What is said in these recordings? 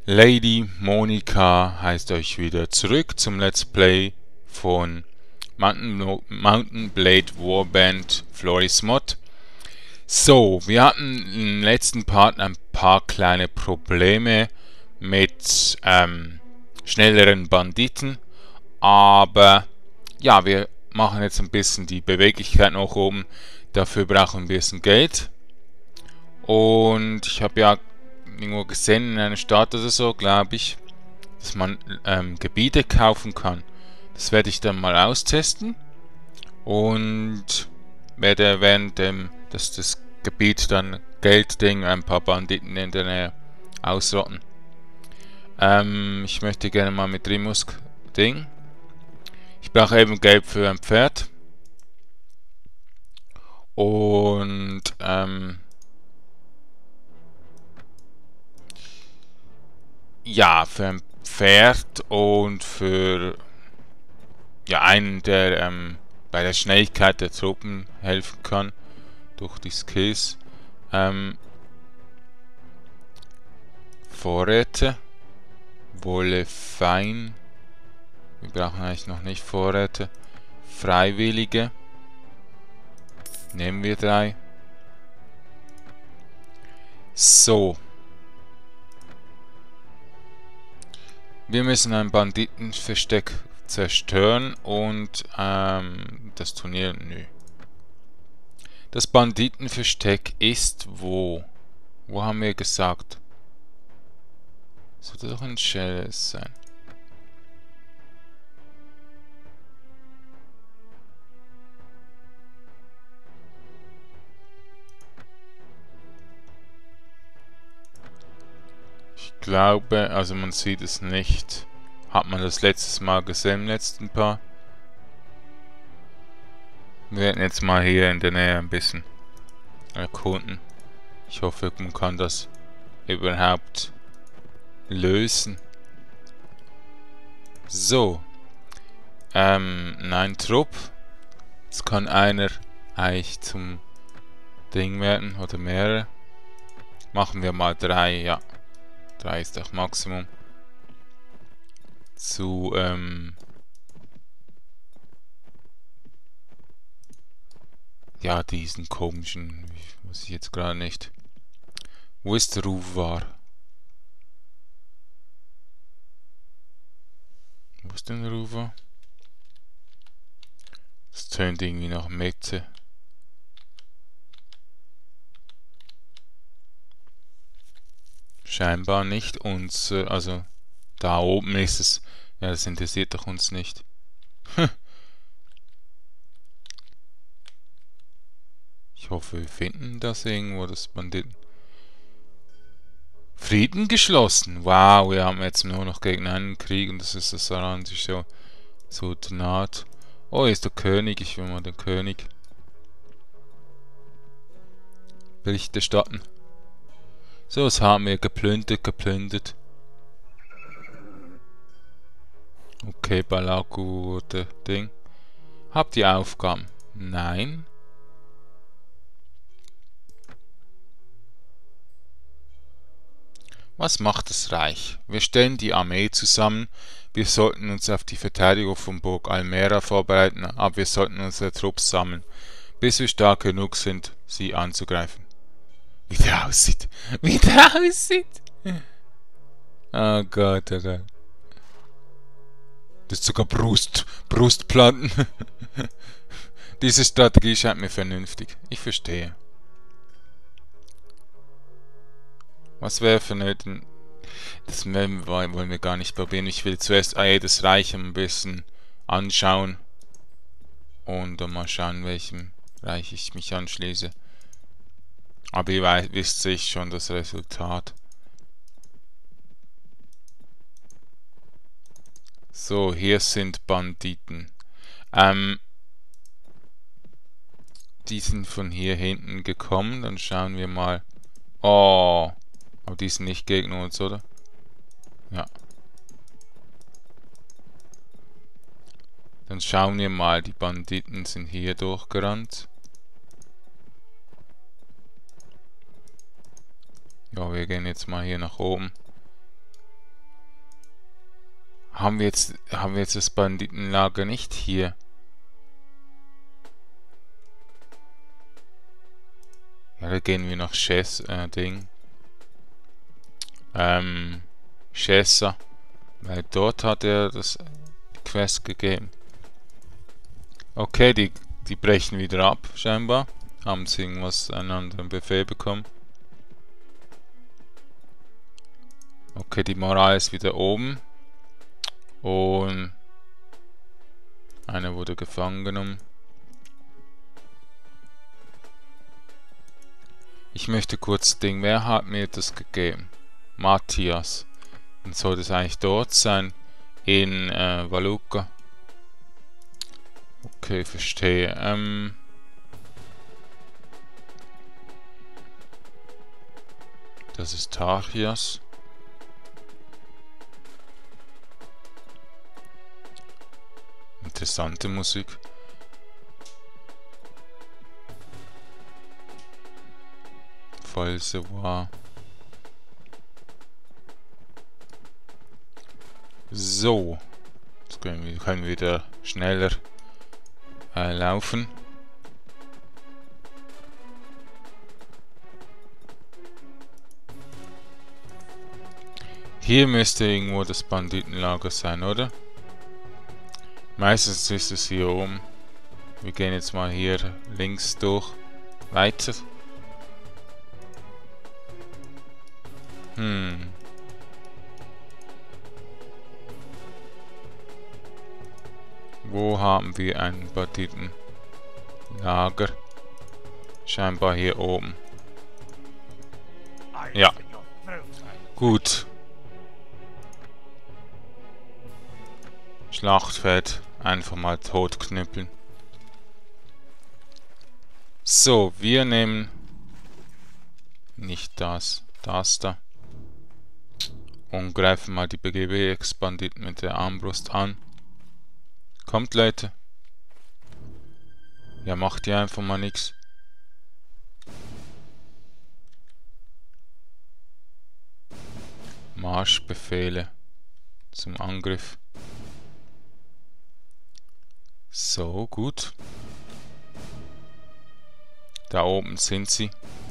Lady Monika heißt euch wieder zurück zum Let's Play von Mountain Blade Warband Floris Mod. So, wir hatten im letzten Part ein paar kleine Probleme mit schnelleren Banditen, aber ja, wir machen jetzt ein bisschen die Beweglichkeit nach oben. Dafür brauchen wir ein bisschen Geld. Und ich habe ja irgendwo gesehen in einer Stadt oder so, glaube ich, dass man Gebiete kaufen kann. Das werde ich dann mal austesten und werde während dass das Gebiet dann Geldding ein paar Banditen in der Nähe ausrotten. Ich möchte gerne mal mit Rimusk Ding. Ich brauche eben Geld für ein Pferd. Und ja, für ein Pferd und für einen, der bei der Schnelligkeit der Truppen helfen kann durch die Skills. Vorräte. Wolle fein. Wir brauchen eigentlich noch nicht Vorräte. Freiwillige. Nehmen wir 3. So. Wir müssen ein Banditenversteck zerstören und das Turnier, nö. Das Banditenversteck ist wo? Wo haben wir gesagt? Sollte doch ein Chalice sein. Ich glaube, also man sieht es nicht. Hat man das letztes Mal gesehen im letzten Paar. Wir werden jetzt mal hier in der Nähe ein bisschen erkunden. Ich hoffe, man kann das überhaupt lösen. So. Nein, Trupp. Jetzt kann einer eigentlich zum Ding werden oder mehrere. Machen wir mal 3, ja. 3 ist auch Maximum. Zu, ja, diesen komischen, weiß ich jetzt gerade nicht. Wo ist der Ruvar? Wo ist denn der Ruvar? Das tönt irgendwie nach Mitte. Scheinbar nicht uns, also da oben ist es. Ja, das interessiert doch uns nicht. Ich hoffe, wir finden das irgendwo, das Banditen. Frieden geschlossen. Wow, wir haben jetzt nur noch gegen einen Krieg und das ist das daran sich so naht. Oh, hier ist der König. Ich will mal den König Bericht erstatten. So, was haben wir? Geplündert. Okay, Balaku oder Ding. Habt ihr Aufgaben? Nein. Was macht das Reich? Wir stellen die Armee zusammen. Wir sollten uns auf die Verteidigung von Burg Almera vorbereiten, aber wir sollten unsere Trupps sammeln, bis wir stark genug sind, sie anzugreifen. Wie der aussieht. Wie der aussieht. Oh Gott, oh Gott. Das ist sogar Brustplatten. Diese Strategie scheint mir vernünftig. Ich verstehe. Was wäre vonnöten? Das wollen wir gar nicht probieren. Ich will zuerst jedes Reich ein bisschen anschauen. Und dann mal schauen, welchem Reich ich mich anschließe. Aber ihr wisst sich schon das Resultat. So, hier sind Banditen. Die sind von hier hinten gekommen. Dann schauen wir mal. Oh, aber die sind nicht gegen uns, oder? Ja. Dann schauen wir mal. Die Banditen sind hier durchgerannt. Ja, wir gehen jetzt mal hier nach oben. Haben wir jetzt das Banditenlager nicht hier? Ja, da gehen wir nach Chesser. Weil dort hat er die Quest gegeben. Okay, die brechen wieder ab, scheinbar. Haben sie einen anderen Befehl bekommen. Okay, die Moral ist wieder oben. Und einer wurde gefangen genommen. Ich möchte kurz Ding, wer hat mir das gegeben? Matthias. Dann soll das eigentlich dort sein. In Valuka. Okay, verstehe. Das ist Tarchias. Interessante Musik. Reservoir. So. Jetzt können wir wieder schneller laufen. Hier müsste irgendwo das Banditenlager sein, oder? Meistens ist es hier oben. Wir gehen jetzt mal hier links durch. Weiter. Wo haben wir ein Banditenlager? Scheinbar hier oben. Ja. Gut. Schlachtfeld. Einfach mal totknüppeln. So, wir nehmen nicht das da. Und greifen mal die BGB-Banditen mit der Armbrust an. Kommt, Leute. Ja, macht ihr einfach mal nix. Marschbefehle zum Angriff. So, gut. Da oben sind sie.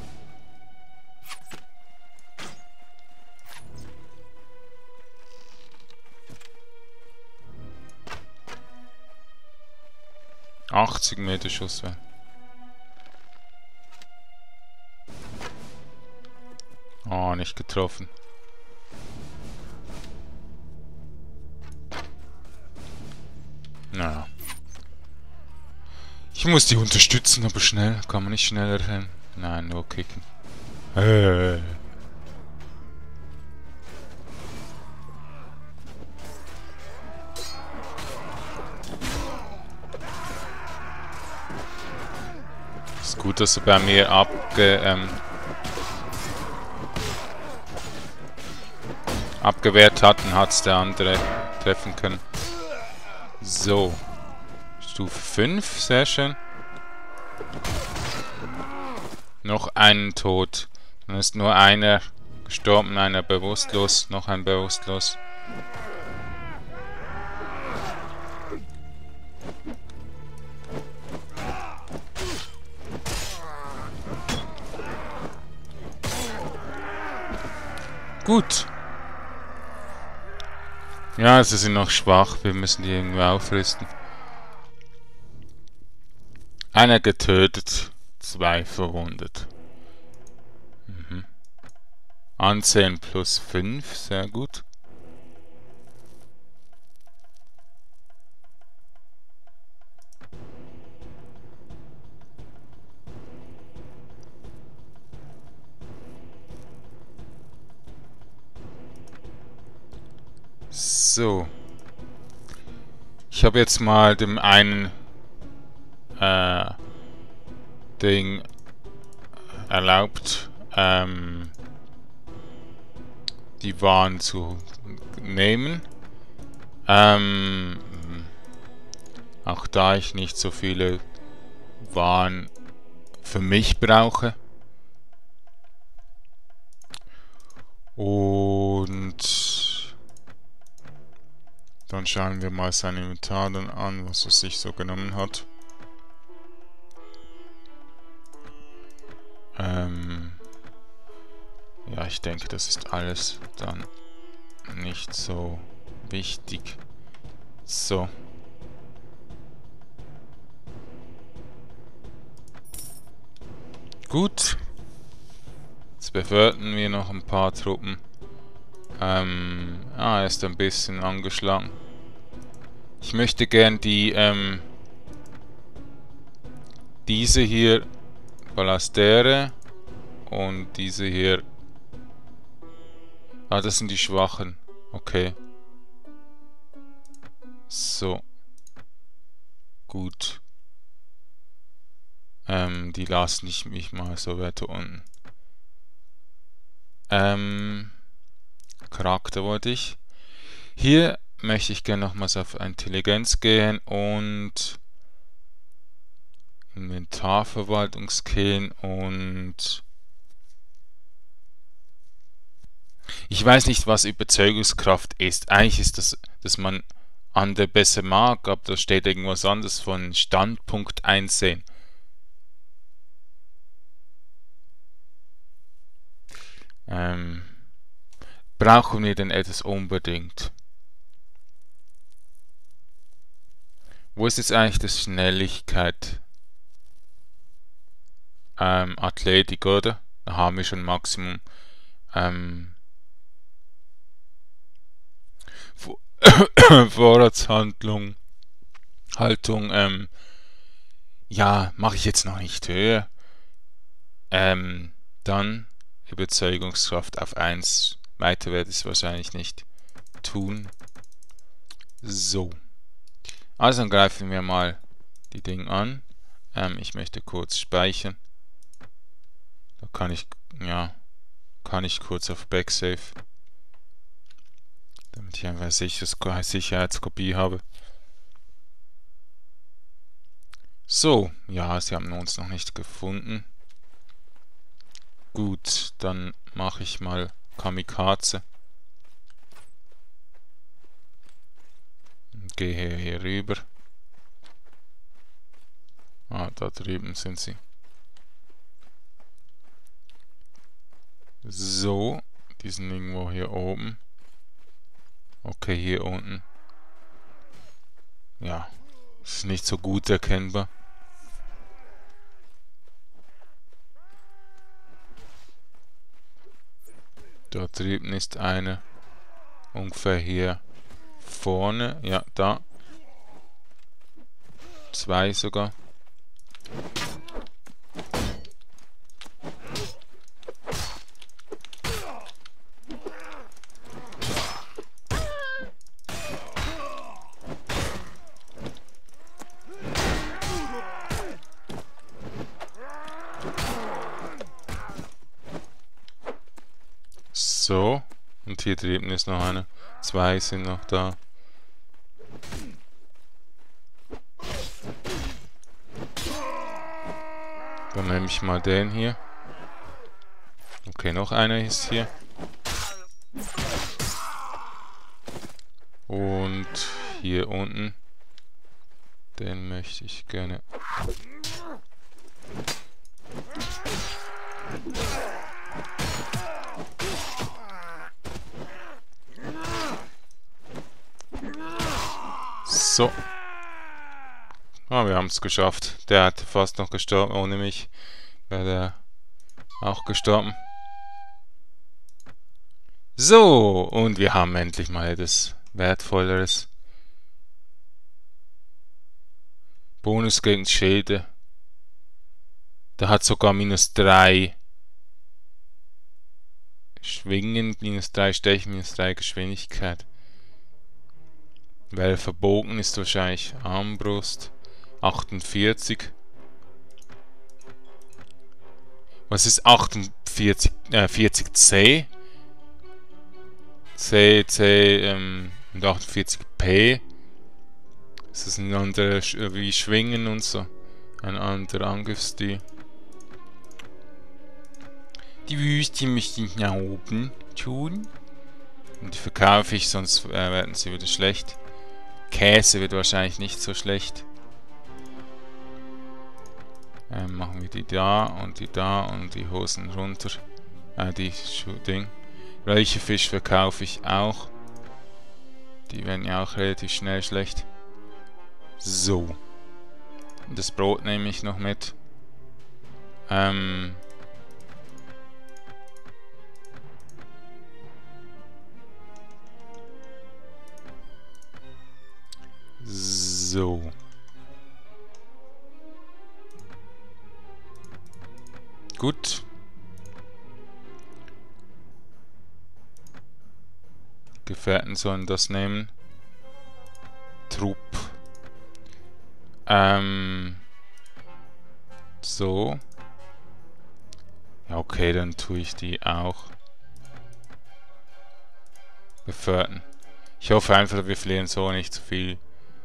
...80 Meter Schussweite. Oh, nicht getroffen. Naja. Ich muss die unterstützen, aber schnell. Kann man nicht schneller hin? Nein, nur kicken. Ist gut, dass er bei mir abgewehrt hat und hat es der andere treffen können. So. Stufe 5, sehr schön. Noch einen tot. Dann ist nur einer gestorben, einer bewusstlos, noch ein bewusstlos. Gut. Ja, sie sind noch schwach, wir müssen die irgendwie aufrüsten. Einer getötet, 2 verwundet. Ansehen plus 5, sehr gut. So. Ich habe jetzt mal dem einen Ding erlaubt, die Waren zu nehmen. Auch da ich nicht so viele Waren für mich brauche. Und Dann schauen wir mal sein Inventar dann an, was er sich so genommen hat. Ja, ich denke, das ist alles dann nicht so wichtig. So. Gut. Jetzt befördern wir noch ein paar Truppen. Er ist ein bisschen angeschlagen. Ich möchte gern diese hier Ballastere und diese hier. Ah, das sind die Schwachen. Okay. So. Gut. Die lassen mich mal so weiter unten. Charakter wollte ich. Hier möchte ich gerne nochmals auf Intelligenz gehen und Inventarverwaltungsskillen und ich weiß nicht, was Überzeugungskraft ist. Eigentlich ist das, dass man andere besser mag, aber da steht irgendwas anderes von Standpunkt einsehen. Brauchen wir denn etwas unbedingt? Wo ist jetzt eigentlich das Schnelligkeit? Athletik, oder? Da haben wir schon Maximum. Vorratshandlung. Haltung, ja, mache ich jetzt noch nicht höher. Dann Überzeugungskraft auf 1. Weiter werde ich es wahrscheinlich nicht tun. So. Also dann greifen wir mal die Dinge an. Ich möchte kurz speichern. Da kann ich kurz auf Backsave. Damit ich einfach Sicherheitskopie habe. So, ja, sie haben uns noch nicht gefunden. Gut, dann mache ich mal Kamikaze. Und gehe hier rüber. Ah, da drüben sind sie. So, die sind irgendwo hier oben. Okay, hier unten. Ja, ist nicht so gut erkennbar. Da drüben ist eine. Ungefähr hier vorne. Ja, da. 2 sogar. So, und hier drüben ist noch eine. 2 sind noch da. Dann nehme ich mal den hier. Okay, noch einer ist hier. Und hier unten. Den möchte ich gerne. So. Ah, wir haben es geschafft. Der hat fast noch gestorben. Ohne mich wäre der auch gestorben. So, und wir haben endlich mal etwas Wertvolleres. Bonus gegen Schäde. Der hat sogar -3 Schwingen, -3 Stechen, -3 Geschwindigkeit. Weil verbogen ist wahrscheinlich Armbrust. 48. Was ist 48? 40C? C und 48P. Das ist ein anderer, wie Schwingen und so. Ein anderer Angriffsstil. Die Wüste möchte ich nach oben tun. Und die verkaufe ich, sonst werden sie wieder schlecht. Käse wird wahrscheinlich nicht so schlecht. Machen wir die da und die Hosen runter. Die Ding. Räucherfisch verkaufe ich auch. Die werden ja auch relativ schnell schlecht. So. Und das Brot nehme ich noch mit. So. Gut. Gefährten sollen das nehmen. Trupp. So. Ja, okay, dann tue ich die auch. Gefährten. Ich hoffe einfach, wir verlieren so nicht zu viel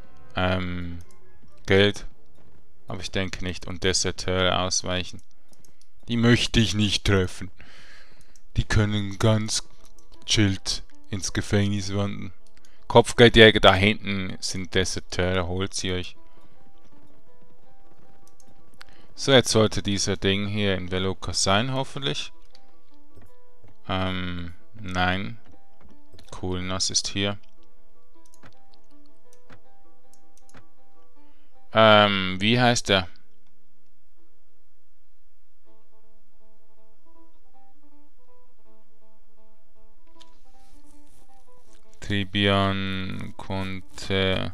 Geld. Aber ich denke nicht. Und Deserteure ausweichen. Die möchte ich nicht treffen. Die können ganz chillt ins Gefängnis wandern. Kopfgeldjäger da hinten sind Deserteure, holt sie euch. So, jetzt sollte dieser Ding hier in Veloka sein, hoffentlich. Nein. Cool, das ist hier. Wie heißt der? Tribian, Conte,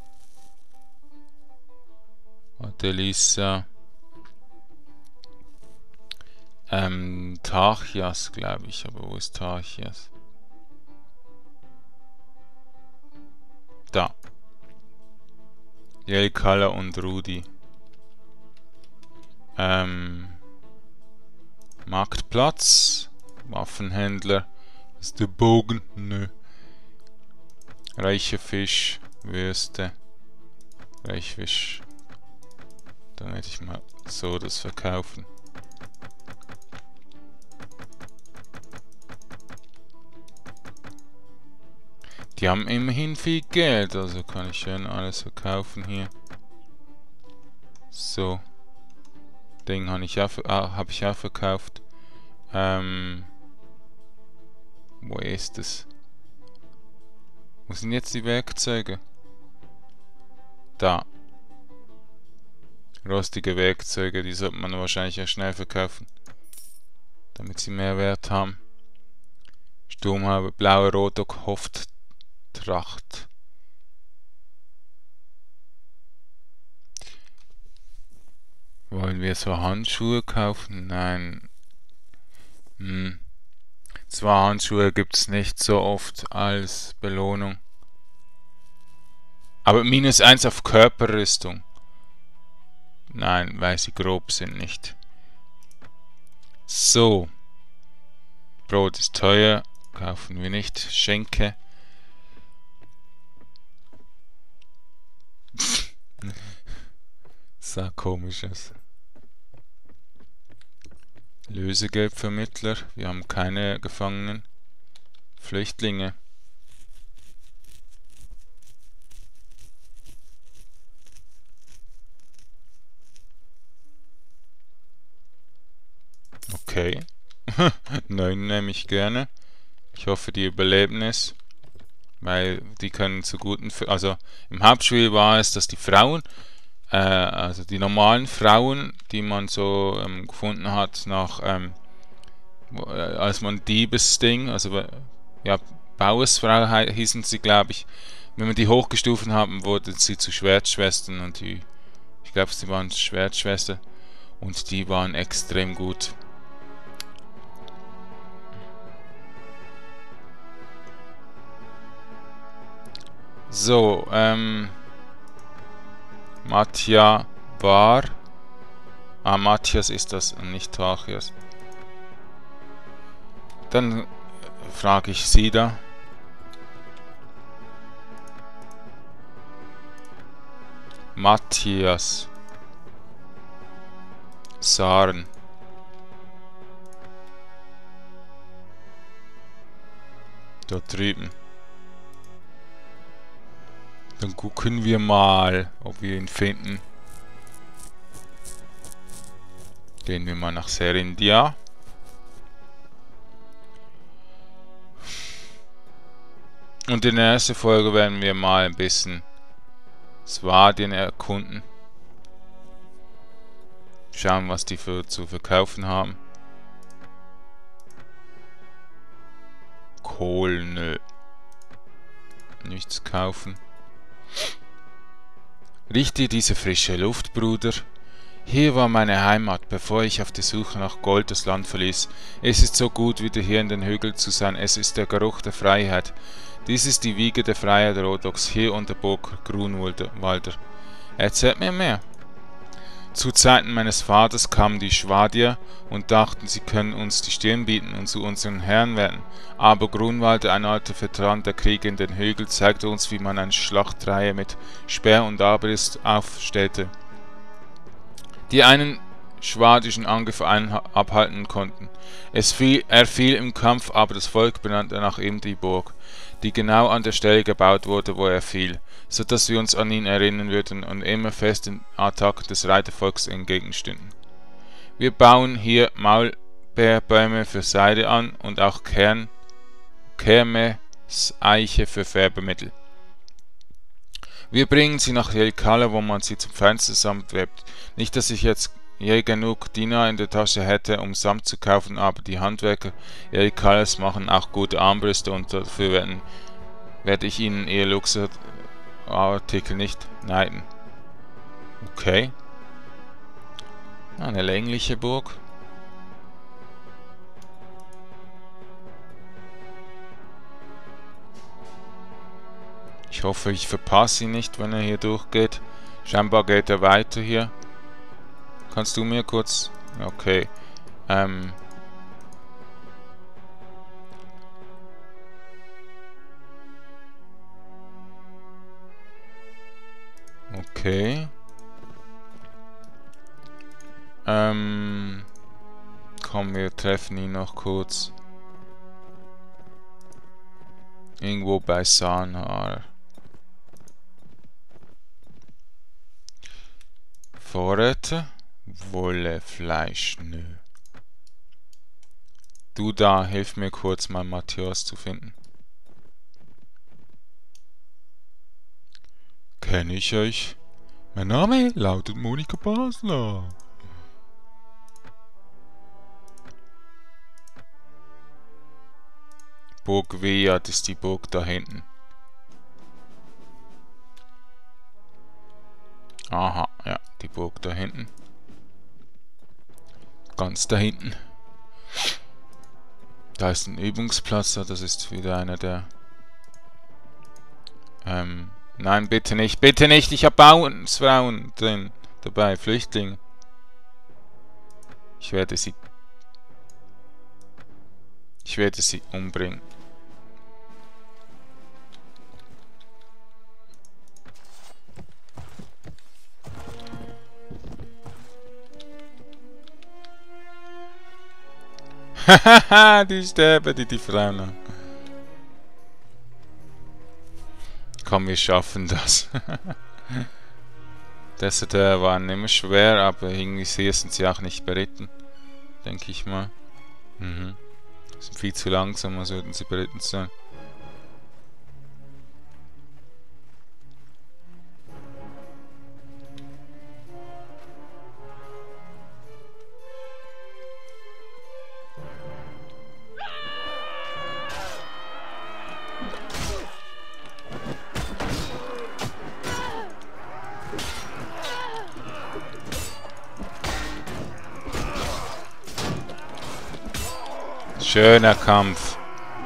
Adelissa, Tarchias, glaube ich, aber wo ist Tarchias? Da. Jelkala und Rudi. Marktplatz, Waffenhändler, ist der Bogen? Nö. Reicher Fisch, Würste, Reichfisch. Dann werde ich mal so das verkaufen. Die haben immerhin viel Geld, also kann ich schön alles verkaufen hier. So. Ding habe ich auch verkauft. Wo ist es? Wo sind jetzt die Werkzeuge? Da. Rostige Werkzeuge, die sollte man wahrscheinlich auch schnell verkaufen. Damit sie mehr Wert haben. Sturmhaube, blaue Rotok, Hoftracht. Wollen wir so Handschuhe kaufen? Nein. Zwar Handschuhe gibt es nicht so oft als Belohnung. Aber -1 auf Körperrüstung. Nein, weil sie grob sind nicht. So. Brot ist teuer. Kaufen wir nicht. Schenke. Sah komisch aus. Lösegeldvermittler. Wir haben keine Gefangenen. Flüchtlinge. Okay. 9 nehme ich gerne. Ich hoffe, die überleben es. Weil die können zu guten... Also im Hauptspiel war es, dass die Frauen, also die normalen Frauen, die man so gefunden hat, nach als man Diebesding, also ja, Bauersfrau hießen sie, glaube ich. Wenn wir die hochgestuft haben, wurden sie zu Schwertschwestern und ich glaube, sie waren Schwertschwestern und die waren extrem gut. So, Matja war. Matthias ist das und nicht Tachias. Dann frage ich sie da. Matthias. Saren. Da drüben. Dann gucken wir mal, ob wir ihn finden. Gehen wir mal nach Serindia. Und in der ersten Folge werden wir mal ein bisschen Swardien erkunden. Schauen, was die zu verkaufen haben. Kohl, nö. Nichts kaufen. Riech dir diese frische Luft, Bruder. Hier war meine Heimat, bevor ich auf die Suche nach Gold das Land verließ. Es ist so gut, wieder hier in den Hügeln zu sein. Es ist der Geruch der Freiheit. Dies ist die Wiege der Freiheit Rhodoks, hier unter Burg Grunwalder. Erzählt mir mehr. Zu Zeiten meines Vaters kamen die Schwadier und dachten, sie können uns die Stirn bieten und zu unseren Herren werden. Aber Grunwalder, ein alter Veteran der Kriege in den Hügeln, zeigte uns, wie man eine Schlachtreihe mit Speer und Arbalist aufstellte, die einen schwadischen Angriff abhalten konnten. Er fiel im Kampf, aber das Volk benannte nach ihm die Burg, die genau an der Stelle gebaut wurde, wo er fiel, so dass wir uns an ihn erinnern würden und immer fest den Attacken des Reitervolks entgegenstünden. Wir bauen hier Maulbeerbäume für Seide an und auch Kermes-Eiche für Färbemittel. Wir bringen sie nach Jelkala, wo man sie zum Fenster zusammenwebt. Nicht, dass ich jetzt je genug Dinar in der Tasche hätte, um Samt zu kaufen, aber die Handwerker Jelkalas machen auch gute Armbrüste und dafür werde ich ihnen ihr Luxusartikel nicht neiden. Okay. Eine längliche Burg. Ich hoffe, ich verpasse ihn nicht, wenn er hier durchgeht. Scheinbar geht er weiter hier. Kannst du mir kurz... Okay. Okay. Komm, wir treffen ihn noch kurz. Irgendwo bei Sanhar. Vorräte? Wolle, Fleisch, nö. Du da, hilf mir kurz mal Matthias zu finden. Kenne ich euch? Mein Name lautet Monika Basler. Burg Weyad ist die Burg da hinten. Aha, ja, die Burg da hinten. Ganz da hinten. Da ist ein Übungsplatz, das ist wieder einer der... nein, bitte nicht, ich habe Bauernsfrauen drin, dabei, Flüchtlinge. Ich werde sie umbringen. Hahaha, die sterben, die Frauen. Komm, wir schaffen das. Das war nicht schwer, aber irgendwie hier sind sie auch nicht beritten. Denke ich mal. Sind viel zu langsam, als würden sie beritten sein. Schöner Kampf.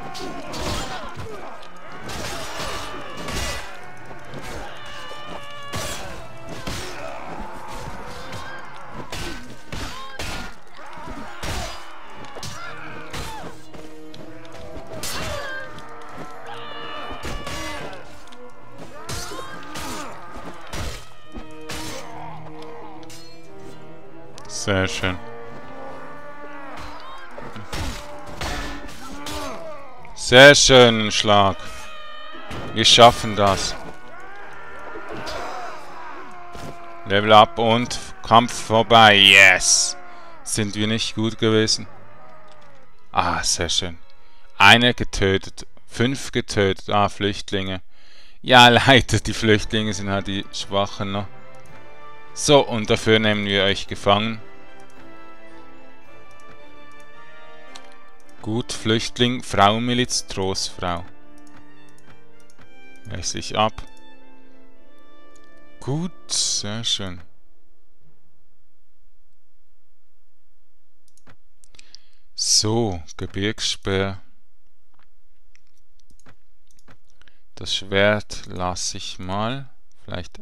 Sehr schön. Sehr schönen Schlag. Wir schaffen das. Level up und Kampf vorbei. Yes! Sind wir nicht gut gewesen? Ah, sehr schön. Einer getötet. 5 getötet. Ah, Flüchtlinge. Ja, leider, die Flüchtlinge sind halt die Schwachen noch. So, und dafür nehmen wir euch gefangen. Gut, Flüchtling, Frauenmiliz, Trostfrau. Wechsle ich ab. Gut, sehr schön. So, Gebirgsspeer. Das Schwert lasse ich mal. Vielleicht.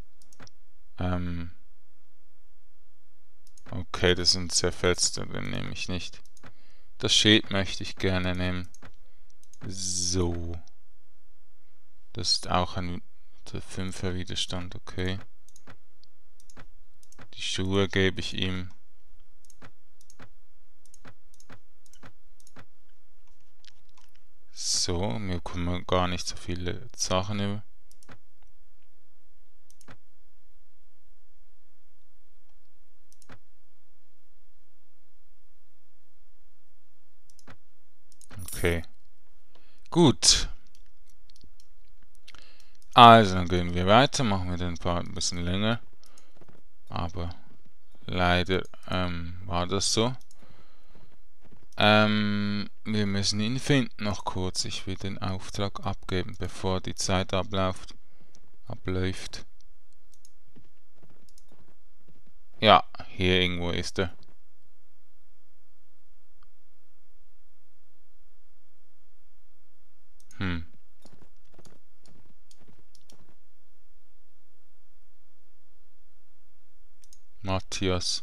Okay, das sind zerfetzte, den nehme ich nicht. Das Schild möchte ich gerne nehmen. So. Das ist auch ein 5er Widerstand, okay. Die Schuhe gebe ich ihm. So, mir kommen gar nicht so viele Sachen über. Okay. Gut. Also, dann gehen wir weiter, machen wir den Part ein bisschen länger. Aber leider war das so. Wir müssen ihn finden noch kurz. Ich will den Auftrag abgeben, bevor die Zeit abläuft. Ja, hier irgendwo ist er. Matthias.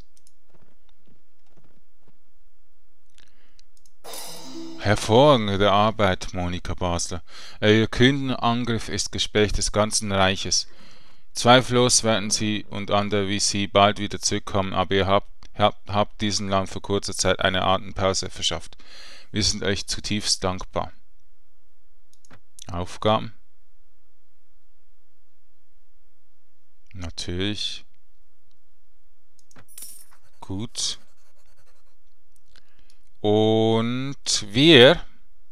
Hervorragende Arbeit, Monika Basler. Ihr kühner Angriff ist Gespräch des ganzen Reiches. Zweifellos werden Sie und andere wie Sie bald wieder zurückkommen, aber ihr habt diesem Land vor kurzer Zeit eine Atempause verschafft. Wir sind euch zutiefst dankbar. Aufgaben? Natürlich. Gut. Und wir...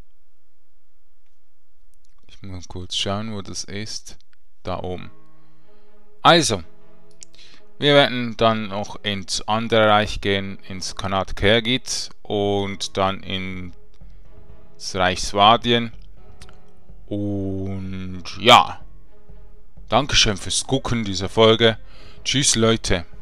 Ich muss kurz schauen, wo das ist. Da oben. Also, wir werden dann noch ins andere Reich gehen, ins Khanat Kergit und dann ins Reich Swardien. Und ja, Dankeschön fürs Gucken dieser Folge. Tschüss Leute.